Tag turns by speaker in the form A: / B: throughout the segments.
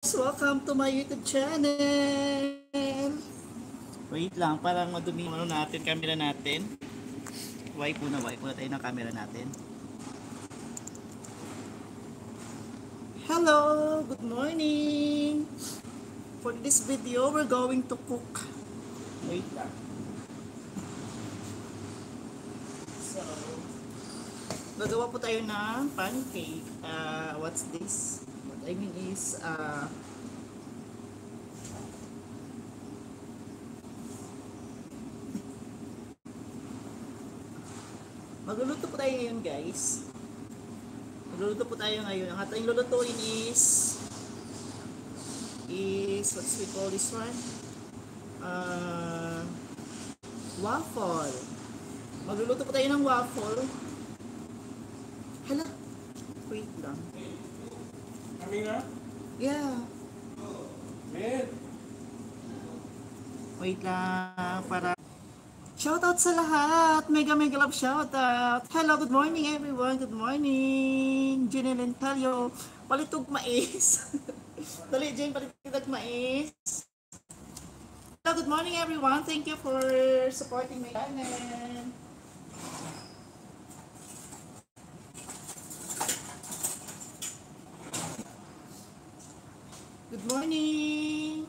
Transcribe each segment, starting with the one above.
A: Welcome to my YouTube channel. Wait lang, parang madumi yung natin, camera natin. Wipe muna tayo ng camera natin. Hello, good morning. For this video, we're going to cook. Wait lang. So, gagawa po tayo ng pancake. What's this? What I mean is, magluluto po tayo ngayon, guys. Magluluto po tayo ngayon. Ang ating lulutuin is what's we call this one? Waffle. Magluluto po tayo ng waffle. Hala. Wait lang.
B: Kami na?
A: Yeah.
B: Man.
A: Wait lang para shoutout sa lahat. Mega love shoutout. Hello, good morning everyone. Good morning. Janelle and Talio. Palitog mais. Dali, Jane, palitog mais. Hello, good morning everyone. Thank you for supporting my channel. Good morning.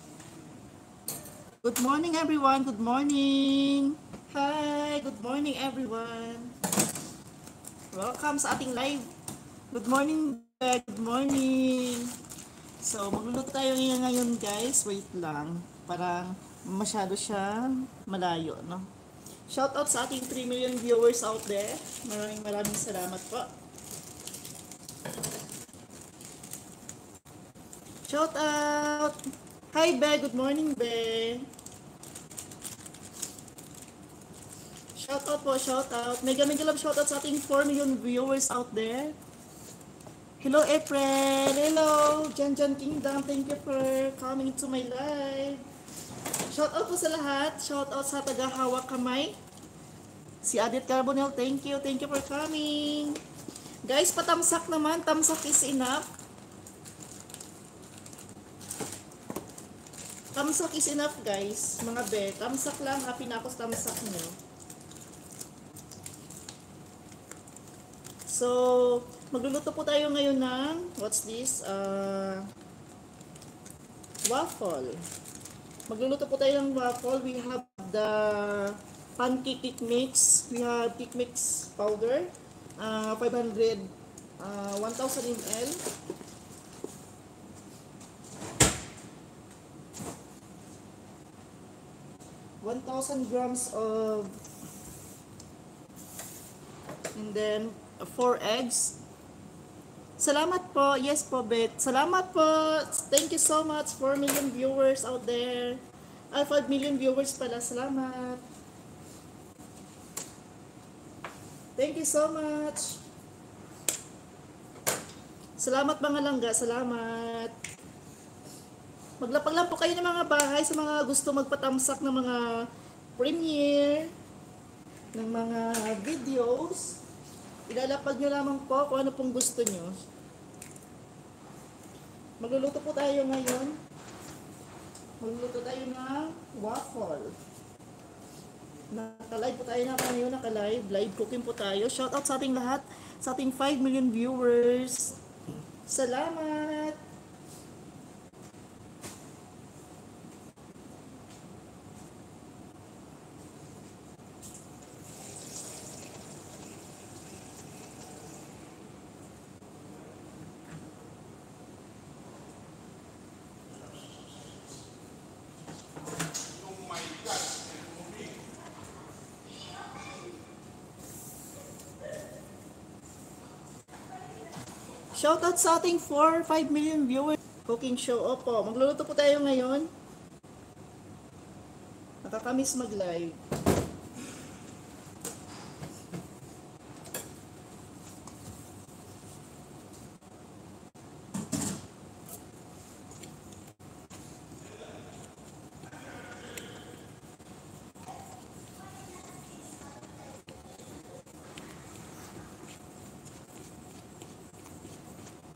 A: Good morning everyone. Good morning. Hi, good morning everyone. Welcome sa ating live. Good morning. Good morning. So, magluluto tayo ngayon guys. Wait lang. Parang masyado siya malayo, no? Shoutout sa ating 3 million viewers out there. Maraming salamat po. Shoutout. Hi Be, good morning Be. Shoutout po, shoutout. Mega love shoutout sa ating 4 million viewers out there. Hello April, hello Jan Kingdom, thank you for coming to my live. Shoutout po sa lahat, shoutout sa taga-hawak kamay. Si Adit Carbonell, thank you for coming. Guys, patamsak naman, tamsak is enough. Tamsak is enough guys, mga be. Tamsak lang, happy na ako sa tamsak nyo. So, magluluto po tayo ngayon ng, what's this? Waffle. Magluluto po tayo ng waffle. We have the pancake cake mix. We have cake mix powder. 500, 1,000 ml. 1,000 grams of, and then 4 eggs. Salamat po. Yes po, Bet. Salamat po. Thank you so much. 4 million viewers out there. 5 million viewers pala. Salamat. Thank you so much. Salamat mga langga. Salamat. Maglapag lang po kayo ng mga bahay sa mga gusto magpatamsak ng mga premiere, ng mga videos. Ilalapag nyo lamang po kung ano pong gusto nyo. Magluluto po tayo ngayon. Magluluto tayo ng waffle. Naka-live po tayo na ngayon, naka-live. Live cooking po tayo. Shoutout sa ating lahat, sa ating 5 million viewers. Salamat! Shoutout sa ating 4-5 million viewers. Cooking show. Opo, magluluto po tayo ngayon. Nakakamiss mag-live.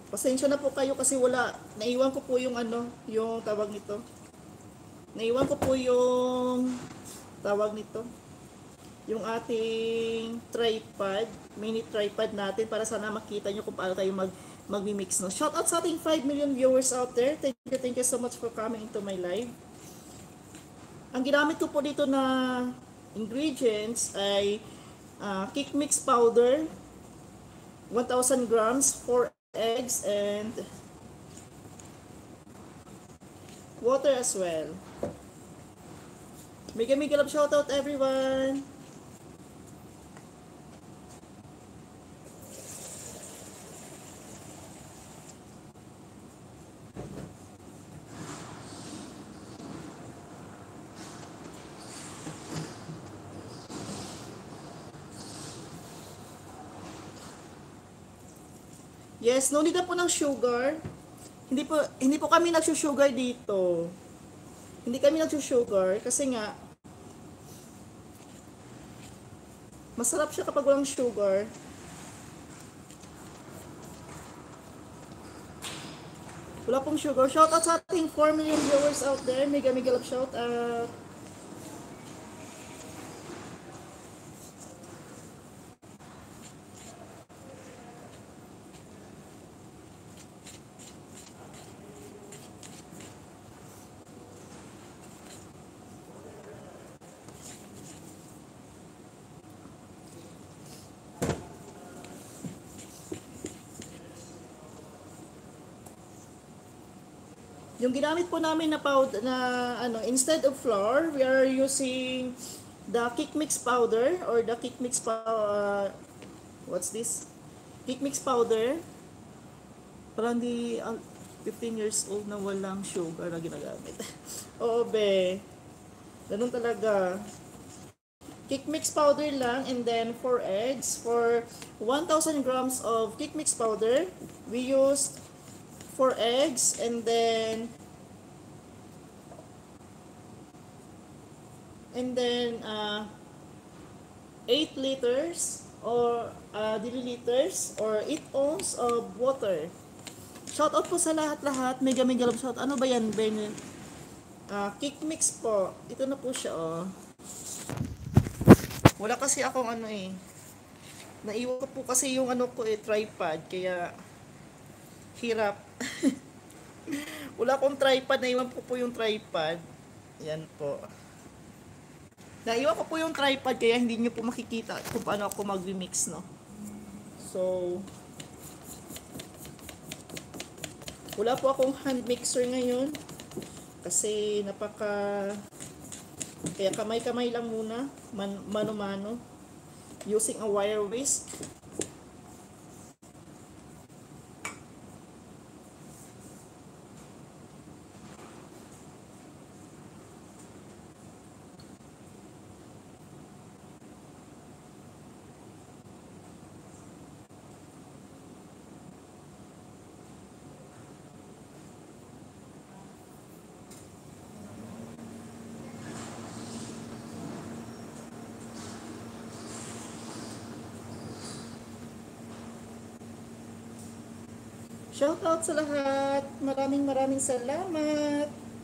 A: Pasensya na po kayo kasi naiwan ko po yung ano, yung tawag nito. Naiwan ko po yung tawag nito. Yung ating tripod, mini tripod natin para sana makita nyo kung paano tayo magmi-mix, no. Shout out sa ating 5 million viewers out there. Thank you so much for coming into my live. Ang ginamit ko po dito na ingredients ay kick mix powder, 1,000 grams, 4 eggs, and water as well. Mega love shoutout everyone! Yes, no need na po ng sugar. Hindi po kami nagsusugar dito. Hindi kami nagsusugar kasi nga masarap siya kapag walang sugar. Wala pong sugar. Shout out sa ating 4 million viewers out there. Mega love shout out. Yung ginamit po namin na powder na ano, instead of flour, we are using the kick mix powder or the kick mix what's this? Kick mix powder. Parang di 15 years old na walang sugar na ginagamit. Oo, be. Ganun talaga. Kick mix powder lang, and then 4 eggs. For 1,000 grams of kick mix powder, we used 4 eggs, and then 8 liters or milliliters or 8 ounces of water. Shout out po sa lahat-lahat. Mega love shout. Ano ba yan, Ben? Kick mix po. Ito na po siya, oh. Wala kasi akong ano eh. Naiwan ko po kasi yung ano ko eh, tripod. Kaya hirap. Wala akong tripod, naiwan po yung tripod. Yan po. Naiwan ko po yung tripod kaya hindi nyo po makikita kung paano ako mag-mix, no? So, wala po akong hand mixer ngayon kasi kaya kamay-kamay lang muna, mano-mano, using a wire whisk. Shout out sa lahat. Maraming salamat.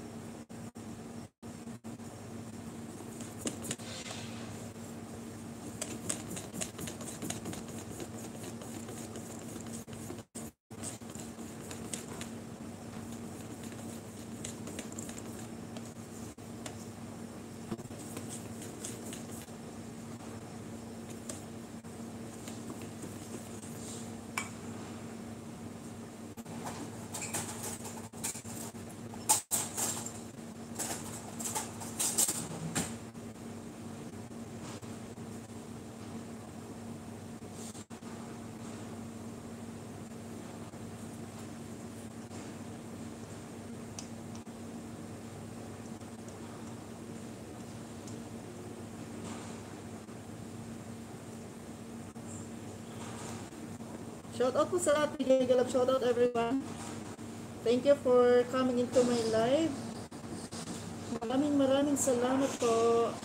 A: Shout out po sa lahat. Mega love shout out everyone. Thank you for coming into my live. Maraming salamat po.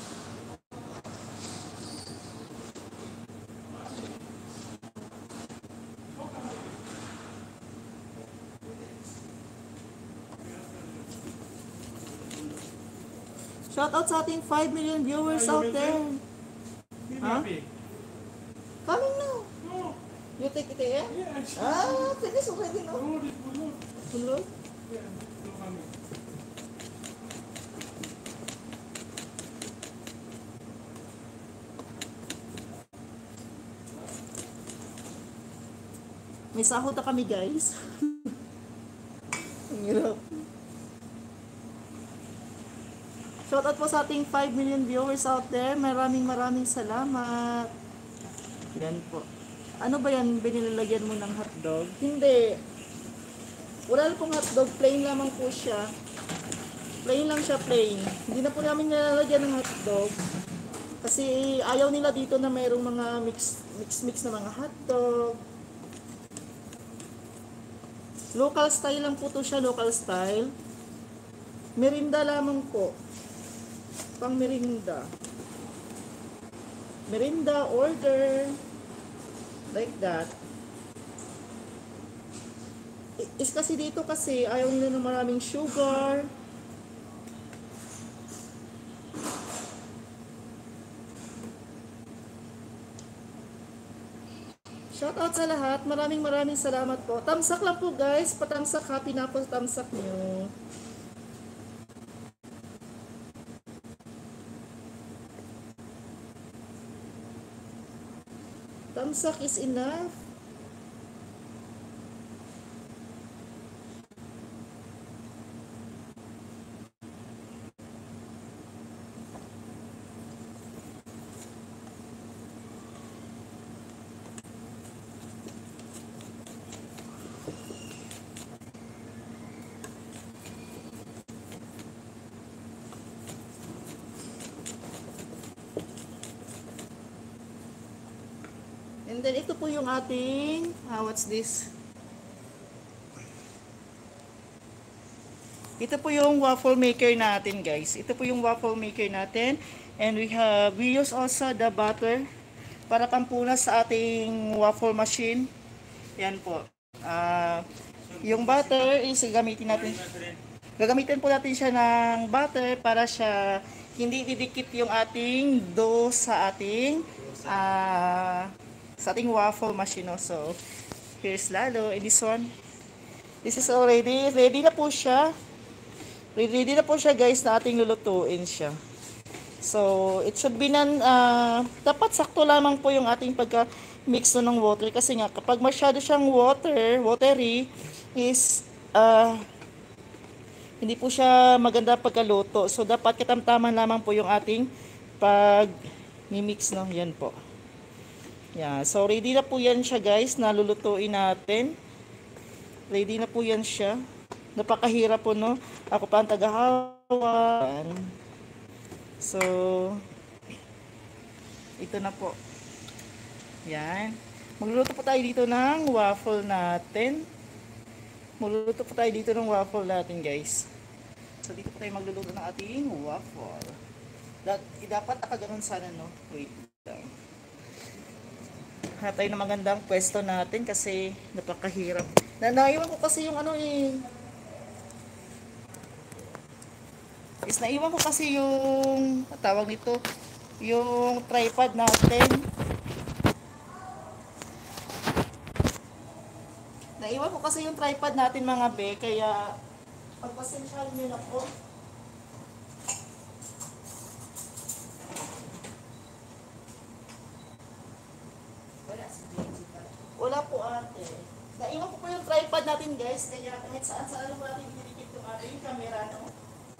A: Shout out sa ating 5 million viewers
B: Are you
A: out
B: busy?
A: there.
B: Be
A: Huh?
B: happy.
A: Coming now.
B: No.
A: You take it eh?
B: Yes.
A: Finish already no?
B: Bulod, it's bulod.
A: Hello?
B: Yeah, no coming.
A: May sahod na kami guys. Ang hirap. Shoutout po sa ating 5 million viewers out there. Maraming salamat. Yan po. Ano ba yan? Binilalagyan mo ng hotdog? Hindi. Wala pong hotdog. Plain lamang po siya. Plain lang siya, plain. Hindi na po namin nilalagyan ng hotdog. Kasi ayaw nila dito na mayroong mga mix na mga hotdog. Local style lang po to siya, local style. Merinda lamang po. Pang merinda. Merinda order. Like that. Is kasi dito kasi ayaw nila ng maraming sugar. Shoutout sa lahat. Maraming salamat po. Tamsak lang po guys. Patamsak. Happy na po sa tamsak nyo. Tamsak is enough. And then ito po yung ating, what's this? Ito po yung waffle maker natin guys. Ito po yung waffle maker natin. And we use also the butter para pampunas sa ating waffle machine. Yan po. Yung butter is gagamitin po natin siya ng butter para siya hindi didikit yung ating dough sa ating waffle machine. So, here's Lalo. And this one, this is already ready na po siya. Ready na po siya guys na ating lulutuin siya. So, it should be dapat sakto lamang po yung ating pagka-mix ng water. Kasi nga, kapag masyado siyang watery, is, hindi po siya maganda pagkaluto. So, dapat katamtaman lamang po yung ating pag-mix, no? Yan po. Yeah, so ready na po yan siya guys, na lulutuin natin. Ready na po yan siya. Napakahirap po no. Ako pa ang tagahawa. So, ito na po. Yan. Magluluto po tayo dito ng waffle natin. Magluluto po tayo dito ng waffle natin guys. So, dito po tayo magluluto ng ating waffle. Dapat nakaganon sana no. Wait lang. Hanap tayo ng magandang pwesto natin kasi napakahirap. Naiwan ko kasi yung naiwan ko kasi yung tawag nito, yung tripod natin. Naiwan ko kasi yung tripod natin mga be, kaya pagpasensyahan nyo na po. Wala po ate. Naiwan ko po yung tripod natin guys, kaya kahit saan po natin dinikit yung ating camera, no?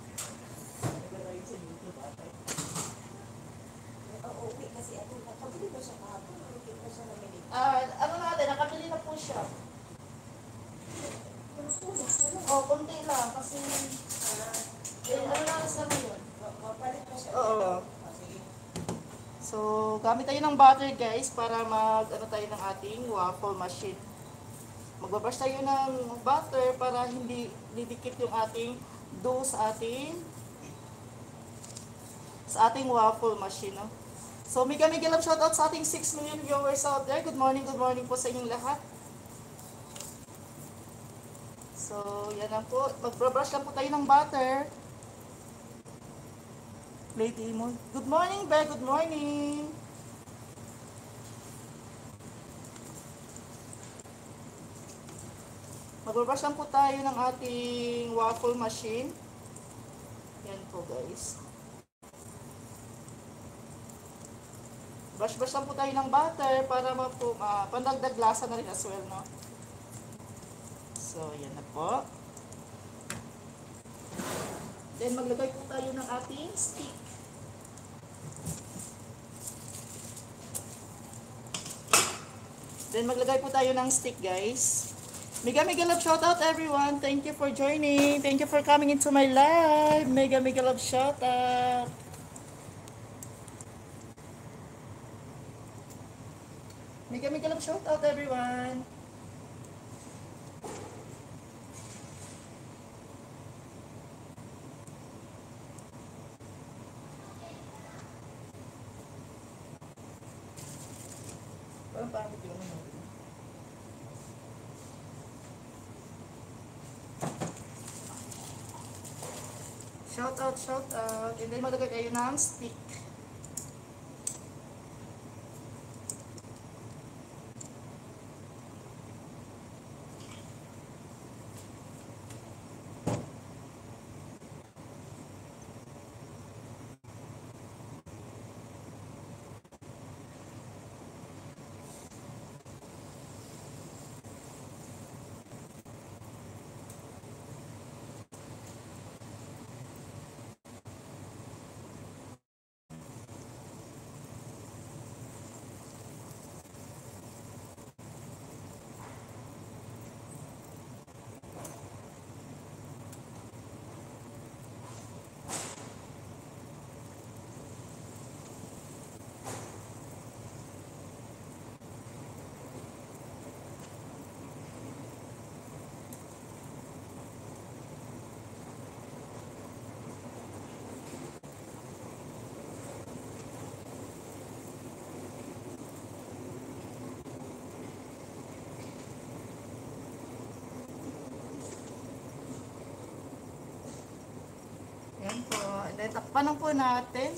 A: Ano natin, nakabili na po siya. Konti lang, kasi ano na sa ngayon? Oo. So, gamit tayo ng butter guys para tayo ng ating waffle machine. Magbabrush tayo ng butter para hindi didikit yung ating dough sa ating waffle machine, no? So, mega love shoutout sa ating 6 million viewers out there. Good morning po sa inyong lahat. So, yan lang po. Magbabrush lang po tayo ng butter. Lady Mo. Good morning, Be. Good morning. Magbabrush lang po tayo ng ating waffle machine. Yan po, guys. Brush-brush lang po tayo ng butter para pandagdag lasa na rin as well, no? So, yan na po. Then, maglagay po tayo ng ating stick. Then, maglagay po tayo ng stick, guys. Mega love shoutout everyone. Thank you for joining. Thank you for coming into my live. Mega love shoutout. Mega love shoutout everyone. Parang pangit yung ano. Shoutout. And then maglagay kayo ng stick. Yan po. And then, takpan lang po natin.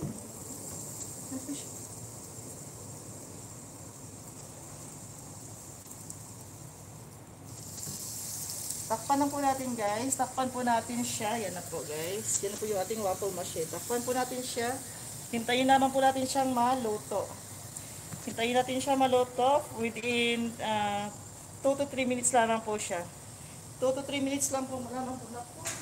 A: Takpan lang po natin, guys. Takpan po natin siya. Yan na po, guys. Yan po yung ating waffle machine. Takpan po natin siya. Hintayin naman po natin siyang maluto. Hintayin natin siya maluto within 2 to 3 minutes lamang po siya. 2 to 3 minutes lang po lamang po na po.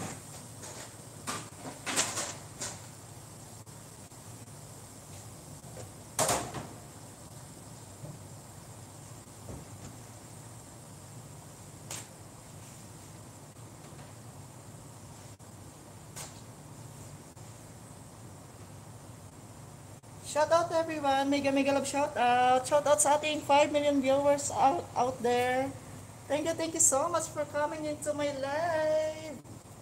A: Shout out everyone, mega love shout out. Shout out sa ating 5 million viewers out there. Thank you so much for coming into my live.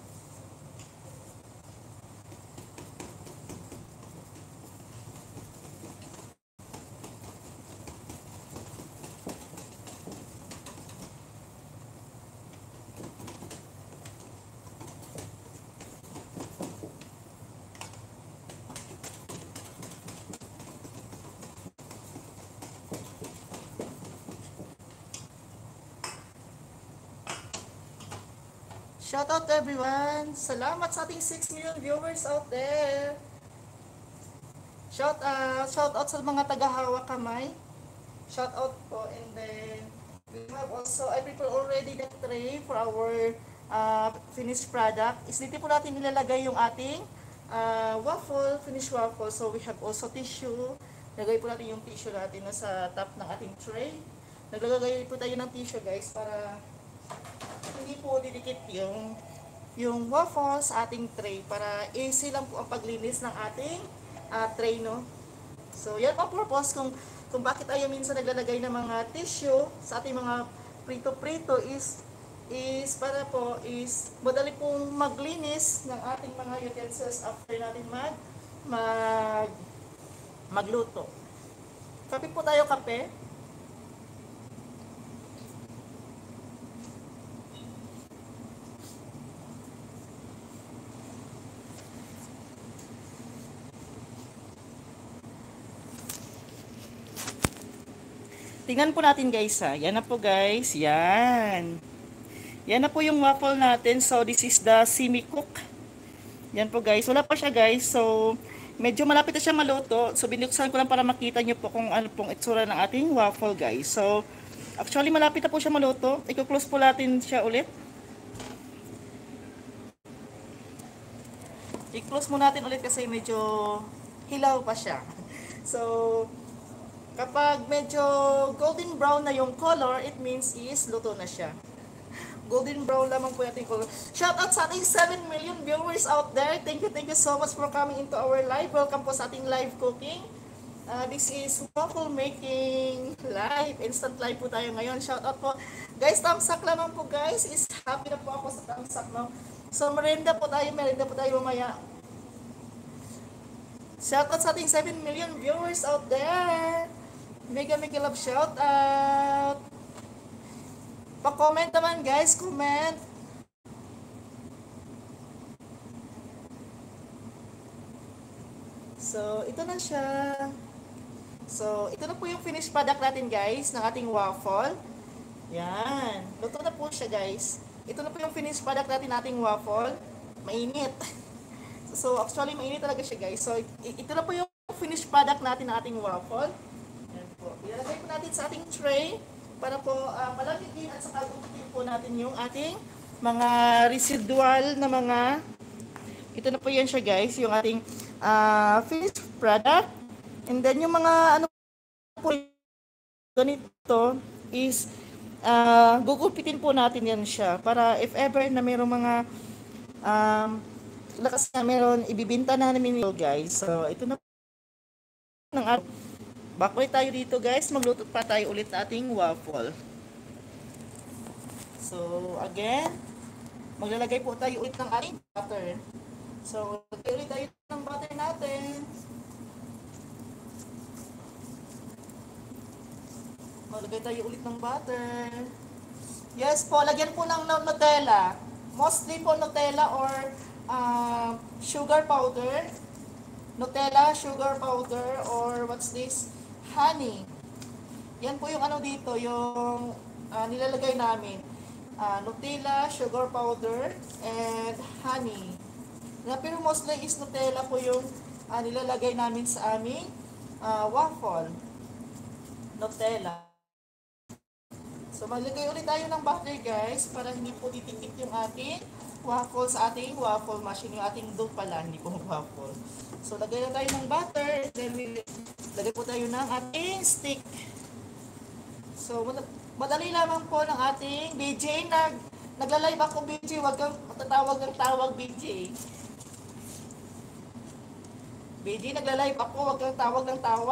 A: Shout out everyone. Salamat sa ating 6 million viewers out there. Shout out sa mga taga-hawak kamay. Shout out po. And then we have also, I prepare already the tray for our finished product. Is dito po natin nilalagay yung ating waffle, finished waffle. So we have also tissue. Lagay po natin yung tissue natin sa top ng ating tray. Naglagay po tayo ng tissue, guys, para hindi po didikit yung waffle sa ating tray, para easy lang po ang paglinis ng ating tray, no? So yan ang purpose kung bakit tayo minsan naglalagay ng mga tissue sa ating mga prito-prito is para po is madali pong maglinis ng ating mga utensils after natin magluto. Kape po tayo, kape. Tingnan po natin guys ha. Yan na po guys. Yan. Yan na po yung waffle natin. So this is the semi-cook. Yan po guys. Wala pa siya guys. So medyo malapit na siya maluto. So binuksan ko lang para makita nyo po kung ano pong itsura ng ating waffle guys. So actually malapit na po siya maluto. I-close po natin siya ulit. I-close mo natin ulit kasi medyo hilaw pa siya. So kapag medyo golden brown na yung color, it means is luto na siya. Golden brown lamang po yung color. Shout out sa ating 7 million viewers out there. Thank you so much for coming into our live. Welcome po sa ating live cooking. This is waffle making live. Instant live po tayo ngayon. Shout out po. Guys, thumbs up lamang po guys. Is happy na po ako sa thumbs up no. So merienda po tayo mamaya. Shout out sa ating 7 million viewers out there. Mega love shout out. Pa-comment naman guys, comment. So, ito na siya. So, ito na po yung finished product natin guys, ng ating waffle. Yan. Luto na po siya guys. Ito na po yung finished product natin ating waffle. Mainit. So, actually mainit talaga siya guys. So, ito na po yung finished product natin ng ating waffle. Ilalagay po natin sa ating tray para po palagigin at saka gupitin po natin yung ating mga residual na mga, ito na po yan siya guys, yung ating finished product. And then yung mga ano po ganito is gugupitin po natin yan siya para if ever na mayroong mga lakas na meron ibibinta na namin guys. So ito na po ng back ulit tayo dito guys, magluto pa tayo ulit sa ating waffle. So again, maglalagay po tayo ulit ng ating butter. So lagay ulit tayo ng butter natin. Maglagay tayo ulit ng butter. Yes po, lagyan po ng Nutella. Mostly po Nutella or sugar powder. Nutella, sugar powder, or what's this? Honey. Yan po yung ano dito, yung nilalagay namin. Nutella, sugar powder, and honey. Pero mostly is Nutella po yung nilalagay namin sa aming waffle. Nutella. So maglagay ulit tayo ng butter guys para hindi po titikip yung ating waffle sa ating waffle machine. Yung ating dough pala, hindi po waffle. So lagay na tayo ng butter, then lagay po tayo ng ating stick. So madali lamang po ng ating BJ. Nagla-live ako BJ, wag kang matatawag ng tawag BJ. BJ, nagla-live ako, wag kang tawag ng tawag.